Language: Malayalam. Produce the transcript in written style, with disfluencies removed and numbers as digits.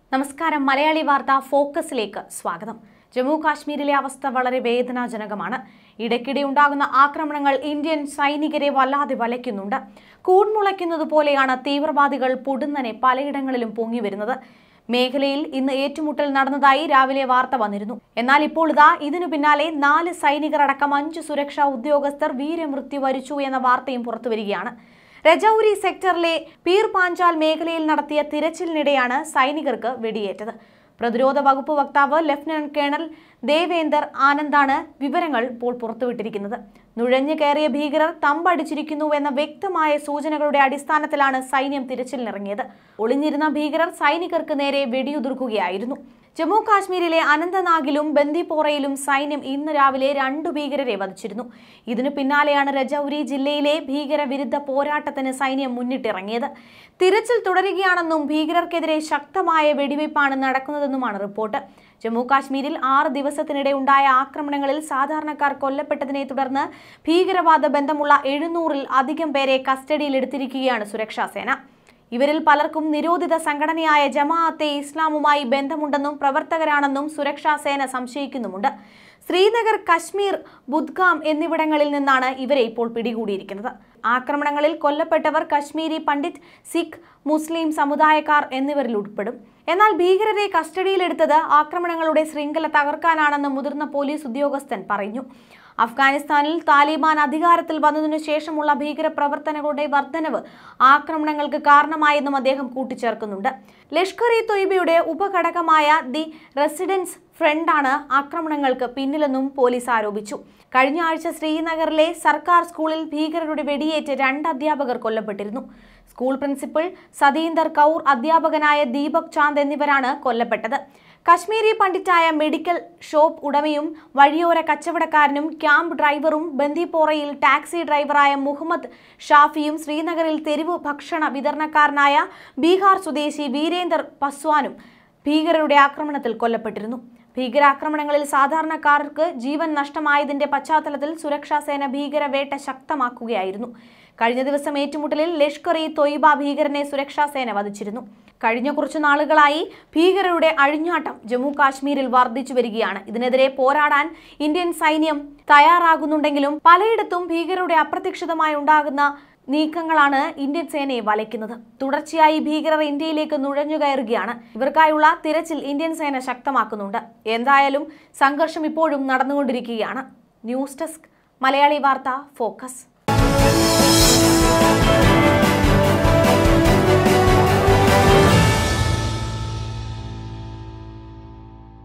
നമസ്കാരം മലയാളി വാർത്ത ഫോക്കസിലേക്ക് സ്വാഗതം. ജമ്മു കാശ്മീരിലെ അവസ്ഥ വളരെ വേദനാജനകമാണ്. ഇടയ്ക്കിടെ ഉണ്ടാകുന്ന ആക്രമണങ്ങൾ ഇന്ത്യൻ സൈനികരെ വല്ലാതെ വലയ്ക്കുന്നുണ്ട്. കൂൺമുളയ്ക്കുന്നത് പോലെയാണ് തീവ്രവാദികൾ പൊടുന്നനെ പലയിടങ്ങളിലും പൊങ്ങിവരുന്നത്. മേഖലയിൽ ഇന്ന് ഏറ്റുമുട്ടൽ നടന്നതായി രാവിലെ വാർത്ത വന്നിരുന്നു. എന്നാൽ ഇപ്പോൾ ഇതിനു പിന്നാലെ 4 സൈനികർ അടക്കം 5 സുരക്ഷാ ഉദ്യോഗസ്ഥർ വീരമൃത്യു വരിച്ചു എന്ന വാർത്തയും പുറത്തുവരികയാണ്. രജൌരി സെക്ടറിലെ പീർ പാഞ്ചാൽ മേഖലയിൽ നടത്തിയ തിരച്ചിലിനിടെയാണ് സൈനികർക്ക് വെടിയേറ്റത്. പ്രതിരോധ വകുപ്പ് വക്താവ് ലഫ്റ്റനന്റ് കേണൽ ദേവേന്ദർ ആനന്ദാണ് വിവരങ്ങൾ ഇപ്പോൾ പുറത്തുവിട്ടിരിക്കുന്നത്. നുഴഞ്ഞു കയറിയ ഭീകരർ തമ്പടിച്ചിരിക്കുന്നുവെന്ന വ്യക്തമായ സൂചനകളുടെ അടിസ്ഥാനത്തിലാണ് സൈന്യം തിരച്ചിലിനിറങ്ങിയത്. ഒളിഞ്ഞിരുന്ന ഭീകരർ സൈനികർക്ക് നേരെ വെടിയുതിർക്കുകയായിരുന്നു. ജമ്മു കാശ്മീരിലെ അനന്തനാഗിലും ബന്ദിപ്പോറയിലും സൈന്യം ഇന്ന് രാവിലെ 2 ഭീകരരെ വധിച്ചിരുന്നു. ഇതിനു പിന്നാലെയാണ് രജൌരി ജില്ലയിലെ ഭീകരവിരുദ്ധ പോരാട്ടത്തിന് സൈന്യം മുന്നിട്ടിറങ്ങിയത്. തിരച്ചിൽ തുടരുകയാണെന്നും ഭീകരർക്കെതിരെ ശക്തമായ വെടിവയ്പ്പാണ് നടക്കുന്നതെന്നുമാണ് റിപ്പോർട്ട്. ജമ്മു കാശ്മീരിൽ 6 ദിവസത്തിനിടെ ഉണ്ടായ ആക്രമണങ്ങളിൽ സാധാരണക്കാർ കൊല്ലപ്പെട്ടതിനെ തുടർന്ന് ഭീകരവാദ ബന്ധമുള്ള 700-ൽ അധികം പേരെ കസ്റ്റഡിയിലെടുത്തിരിക്കുകയാണ് സുരക്ഷാ സേന. ഇവരിൽ പലർക്കും നിരോധിത സംഘടനയായ ജമാഅത്തെ ഇസ്ലാമുമായി ബന്ധമുണ്ടെന്നും പ്രവർത്തകരാണെന്നും സുരക്ഷാ സേന സംശയിക്കുന്നുമുണ്ട്. ശ്രീനഗർ, കശ്മീർ, ബുദ്ഗാം എന്നിവിടങ്ങളിൽ നിന്നാണ് ഇവരെ ഇപ്പോൾ പിടികൂടിയിരിക്കുന്നത്. ആക്രമണങ്ങളിൽ കൊല്ലപ്പെട്ടവർ കശ്മീരി പണ്ഡിറ്റ്, സിഖ്, മുസ്ലിം സമുദായക്കാർ എന്നിവരിൽ ഉൾപ്പെടും. എന്നാൽ ഭീകരരെ കസ്റ്റഡിയിലെടുത്തത് ആക്രമണങ്ങളുടെ ശൃംഖല തകർക്കാനാണെന്ന് മുതിർന്ന പോലീസ് ഉദ്യോഗസ്ഥൻ പറഞ്ഞു. അഫ്ഗാനിസ്ഥാനിൽ താലിബാൻ അധികാരത്തിൽ വന്നതിനു ശേഷമുള്ള ഭീകര പ്രവർത്തനങ്ങളുടെ വർധനവ് ആക്രമണങ്ങൾക്ക് കാരണമായെന്നും അദ്ദേഹം കൂട്ടിച്ചേർക്കുന്നുണ്ട്. ലഷ്കർ-ഇ-തൊയ്ബയുടെ ഉപഘടകമായ ദി റെസിഡൻസ് ഫ്രണ്ടാണ് ആക്രമണങ്ങൾക്ക് പിന്നിലെന്നും പോലീസ് ആരോപിച്ചു. കഴിഞ്ഞ ആഴ്ച ശ്രീനഗറിലെ സർക്കാർ സ്കൂളിൽ ഭീകരരുടെ വെടിയേറ്റ് 2 അധ്യാപകർ കൊല്ലപ്പെട്ടിരുന്നു. സ്കൂൾ പ്രിൻസിപ്പൽ സതീന്ദർ കൗർ, അധ്യാപകനായ ദീപക് ചാന്ദ് എന്നിവരാണ് കൊല്ലപ്പെട്ടത്. കശ്മീരി പണ്ഡിറ്റായ മെഡിക്കൽ ഷോപ്പ് ഉടമയും വഴിയോര കച്ചവടക്കാരനും ക്യാമ്പ് ഡ്രൈവറും ബന്ദിപ്പോറയിൽ ടാക്സി ഡ്രൈവറായ മുഹമ്മദ് ഷാഫിയും ശ്രീനഗറിൽ തെരുവ് ഭക്ഷണ വിതരണക്കാരനായ ബീഹാർ സ്വദേശി വീരേന്ദർ പസ്വാനും ഭീകരരുടെ ആക്രമണത്തിൽ കൊല്ലപ്പെട്ടിരുന്നു. ഭീകരാക്രമണങ്ങളിൽ സാധാരണക്കാർക്ക് ജീവൻ നഷ്ടമായതിന്റെ പശ്ചാത്തലത്തിൽ സുരക്ഷാ സേന ഭീകരവേട്ട ശക്തമാക്കുകയായിരുന്നു. കഴിഞ്ഞ ദിവസം ഏറ്റുമുട്ടലിൽ ലഷ്കർ-ഇ-തൊയ്ബ ഭീകരനെ സുരക്ഷാ സേന വധിച്ചിരുന്നു. കഴിഞ്ഞ കുറച്ചു നാളുകളായി ഭീകരരുടെ അഴിഞ്ഞാട്ടം ജമ്മു കാശ്മീരിൽ വർദ്ധിച്ചു വരികയാണ്. ഇതിനെതിരെ പോരാടാൻ ഇന്ത്യൻ സൈന്യം തയ്യാറാകുന്നുണ്ടെങ്കിലും പലയിടത്തും ഭീകരരുടെ അപ്രതീക്ഷിതമായി ഉണ്ടാകുന്ന നീക്കങ്ങളാണ് ഇന്ത്യൻ സേനയെ വലയ്ക്കുന്നത്. തുടർച്ചയായി ഭീകരർ ഇന്ത്യയിലേക്ക് നുഴഞ്ഞുകയറുകയാണ്. ഇവർക്കായുള്ള തിരച്ചിൽ ഇന്ത്യൻ സേന ശക്തമാക്കുന്നുണ്ട്. എന്തായാലും സംഘർഷം ഇപ്പോഴും നടന്നുകൊണ്ടിരിക്കുകയാണ്. ന്യൂസ് ഡെസ്ക് മലയാളി വാർത്ത ഫോക്കസ്.